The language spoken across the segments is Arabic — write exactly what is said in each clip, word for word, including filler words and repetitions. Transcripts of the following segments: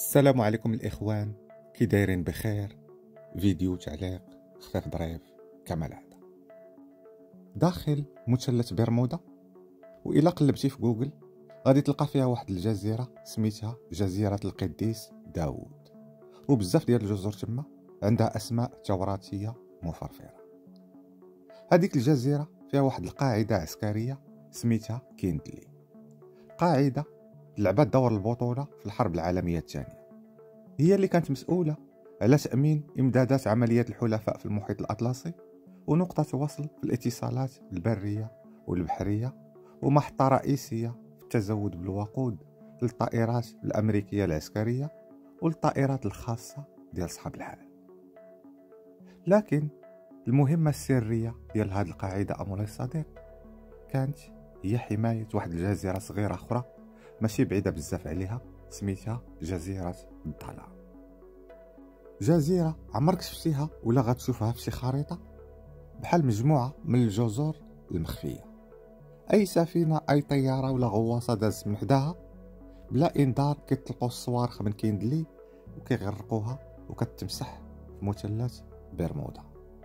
السلام عليكم الإخوان، كي دايرين بخير؟ فيديو تعليق خفيف ظريف كما العادة. داخل مثلث برمودا، وإلا قلبتي في جوجل غادي تلقى فيها واحد الجزيرة سميتها جزيرة القديس داوود، وبزاف ديال الجزر تما عندها أسماء توراتية مفرفرة. هذيك الجزيرة فيها واحد القاعدة عسكرية سميتها كيندلي، قاعدة لعبت دور البطولة في الحرب العالمية الثانية. هي اللي كانت مسؤولة على تأمين إمدادات عمليات الحلفاء في المحيط الأطلسي، ونقطة وصل في الاتصالات البرية والبحرية، ومحطة رئيسية في التزود بالوقود للطائرات الأمريكية العسكرية والطائرات الخاصة ديال صحاب الحال. لكن المهمة السرية ديال هذه القاعدة أمولاي الصديق كانت هي حماية واحد الجزيرة صغيرة أخرى ماشي بعيدة بزاف عليها، سميتها جزيرة الظلام. جزيرة عمرك شفتيها ولا غتشوفها في شي خريطة؟ بحال مجموعة من الجزر المخفية. أي سفينة أي طيارة ولا غواصة دازت من حداها بلا إنذار كيطلقوا الصواريخ من كيندلي وكيغرقوها وكتمسح في مثلث برمودا.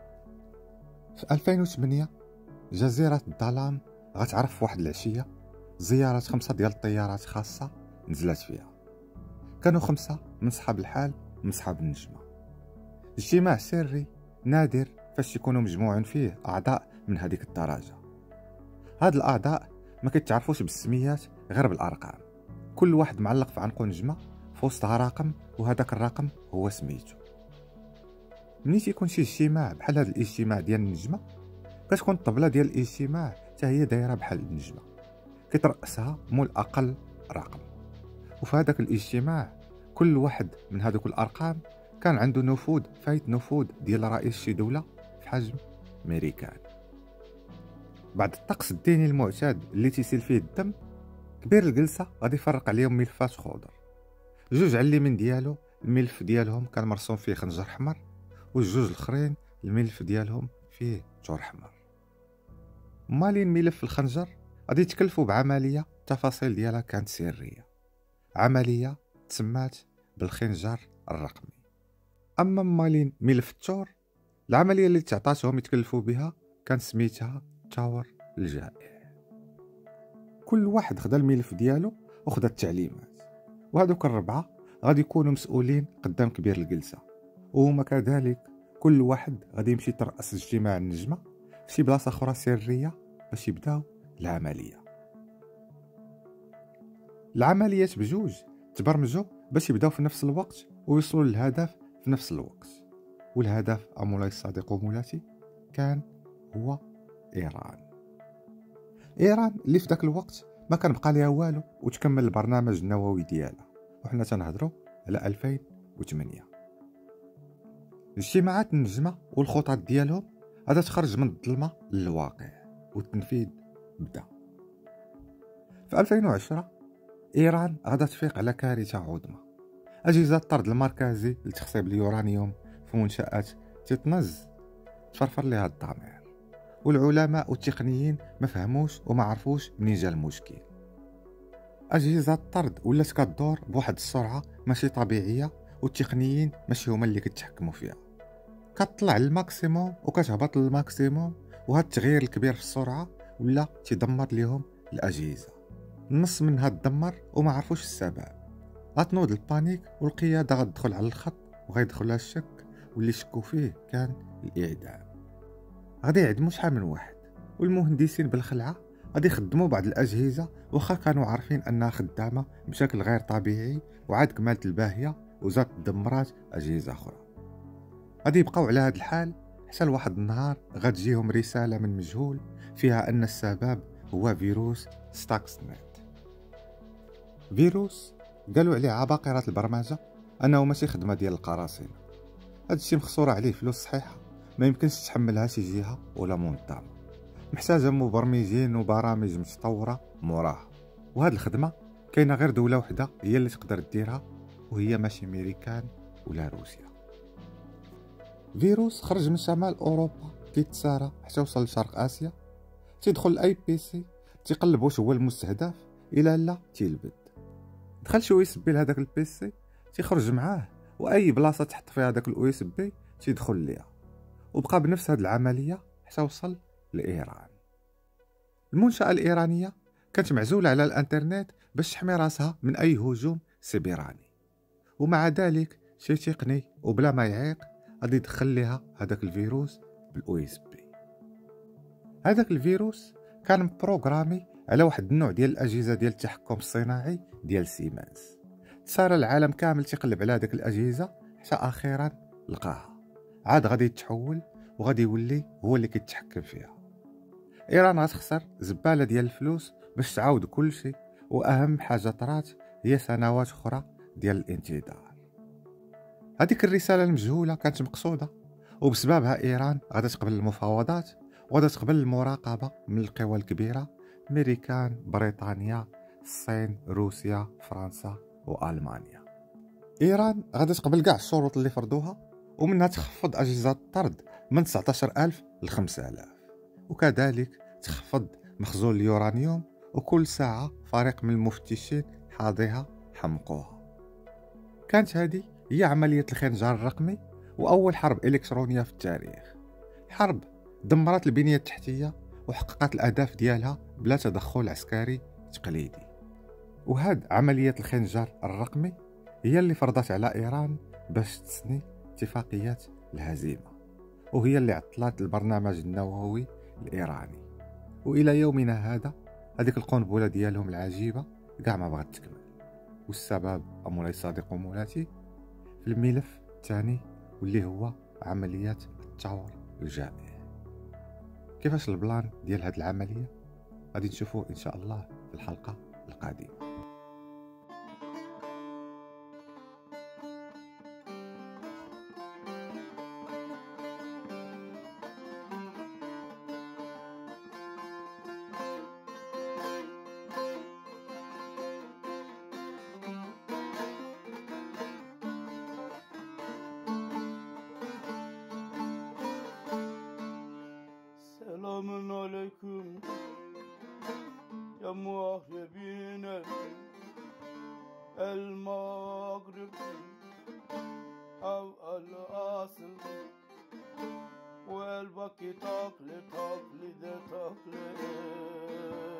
في ألفين وثمانية جزيرة الظلام غتعرف واحد العشية زيارة خمسة ديال الطيارات خاصة نزلت فيها. كانوا خمسة من صحاب الحال من صحاب النجمة. اجتماع سري نادر فاش يكونوا مجموعين فيه أعضاء من هذيك الدرجة. هاد الأعضاء ما كيتعرفوش بالسميات غير بالأرقام، كل واحد معلق في عنقو نجمة في وسطها رقم، وهذاك الرقم هو سميتو. ملي تيكون شي اجتماع بحال هاد الاجتماع ديال النجمة كتكون الطبلة ديال الاجتماع حتى هي دايرة بحال النجمة، كيترأسها مول أقل رقم. وفي هذاك الاجتماع كل واحد من هذوك الأرقام كان عنده نفوذ فايت نفوذ ديال رئيس شي دولة في حجم أمريكان. بعد الطقس الديني المعتاد اللي تيسيل فيه الدم، كبير الجلسة غادي يفرق عليهم ملفات خضر. جوج على اليمين ديالو الملف ديالهم كان مرسوم فيه خنجر حمر، والجوج الاخرين الملف ديالهم فيه جور حمر. مالين ملف الخنجر غادي يتكلفوا بعملية التفاصيل ديالها كانت سرية، عملية تسمات بالخنجر الرقمي. أما مالين ملف التور العملية اللي تعطاتهم يتكلفوا بها كان سميتها تاور الجائع. كل واحد خدا الملف ديالو وخدا التعليمات، وهذوك الربعة غادي يكونوا مسؤولين قدام كبير الجلسة، وهما كذلك كل واحد غادي يمشي يترأس اجتماع النجمة في شي بلاصة أخرى سرية باش يبداو العملية. العمليات بجوج تبرمجوا باش يبداو في نفس الوقت ويوصلوا للهدف في نفس الوقت، والهدف أمولاي الصديق ومولاتي كان هو إيران. إيران اللي في ذاك الوقت ما كان بقى ليها والو وتكمل البرنامج النووي ديالها، وحنا تنهضروا على ألفين وثمانية. اجتماعات النجمة والخطط ديالهم غادا تخرج من الظلمة للواقع، والتنفيذ بدا. في ألفين وعشرة إيران غادا تفيق على كارثة عظمى. أجهزة الطرد المركزي لتخصيب اليورانيوم في منشآت تيتنز تفرفر لها الضمير، والعلماء والتقنيين ما فهموش وما عرفوش منين جا المشكل. أجهزة الطرد ولات كدور بواحد السرعة ماشي طبيعية، والتقنيين ماشي هما اللي كيتحكموا فيها، كتطلع للماكسيموم وكتهبط للماكسيموم، وهذا التغيير الكبير في السرعة ولا تيدمر ليهم الأجهزة. النص منها تدمر وما عرفوش السبب. غتنوض البانيك والقيادة غتدخل على الخط وغيدخلها الشك، واللي شكوا فيه كان الإعدام. غادي يعدموا شحال من واحد، والمهندسين بالخلعة غادي يخدموا بعض الأجهزة واخا كانوا عارفين أنها خدامة بشكل غير طبيعي وعاد كمالت الباهية، وزاد دمرات أجهزة أخرى. غادي يبقاو على هذا الحال حتى لواحد النهار غتجيهم رسالة من مجهول فيها أن السبب هو فيروس ستاكس نت. فيروس قالوا عليه عباقرة البرمجة أنه ماشي خدمة ديال القراصنة، هادشي مخصورة عليه فلوس صحيحة ما يمكنش تحملها شي جهة ولا منظمة، محتاجة مبرمجين وبرامج متطورة موراها. وهاد الخدمة كاينة غير دولة وحدة هي اللي تقدر ديرها، وهي ماشي أمريكان ولا روسيا. فيروس خرج من شمال أوروبا كيتسارى حتى وصل لشرق آسيا، تيدخل لأي بيسي تيقلب واش هو المستهدف، إلا لا تيلبد. دخل شويه يسبي لهداك البيسي تيخرج معاه، واي بلاصه تحط فيها داك الاو اس بي تيدخل ليها. وبقى بنفس هاد العمليه حتى وصل لايران. المنشاه الايرانيه كانت معزوله على الانترنت باش تحمي راسها من اي هجوم سيبراني، ومع ذلك شي تقني وبلا ما يعيق غادي يدخل ليها هذاك الفيروس بالاو اس بي. هذاك الفيروس كان مبروغرامي على واحد النوع ديال الاجهزه ديال التحكم الصناعي ديال سيمنز. صار العالم كامل تيقلب على هذيك الاجهزه حتى اخيرا لقاها، عاد غادي يتحول وغادي يولي هو اللي كيتحكم فيها. ايران غتخسر زباله ديال الفلوس باش تعاود كل شيء، واهم حاجه طرات هي سنوات اخرى ديال الانتظار. هذيك الرساله المجهوله كانت مقصوده، وبسببها ايران غادا تقبل المفاوضات وغادا تقبل المراقبه من القوى الكبيره: امريكان، بريطانيا، الصين، روسيا، فرنسا والمانيا. ايران غادا تقبل كاع الشروط اللي فرضوها، ومنها تخفض اجهزه الطرد من تسعة عشر ألف ل خمسة آلاف، وكذلك تخفض مخزون اليورانيوم، وكل ساعه فريق من المفتشين حاضيها حمقوها. كانت هذه هي عمليه الخنجر الرقمي، واول حرب الكترونيه في التاريخ. حرب دمرت البنيه التحتيه وحققت الاهداف ديالها بلا تدخل عسكري تقليدي. وهاد عمليه الخنجر الرقمي هي اللي فرضت على ايران باش تسني اتفاقيات الهزيمه، وهي اللي عطلت البرنامج النووي الايراني. والى يومنا هذا هذيك القنبله ديالهم العجيبه كاع ما بغات تكمل. والسبب امولاي الصديق ومولاتي في الملف الثاني واللي هو عمليات التطور الجائع. كيفاش البلان ديال هاد العمليه غادي نشوفوه ان شاء الله في الحلقه القادمه. Selamun aleyküm ya muahrebine el mağrib av al asıl ve el baki takli takli de takli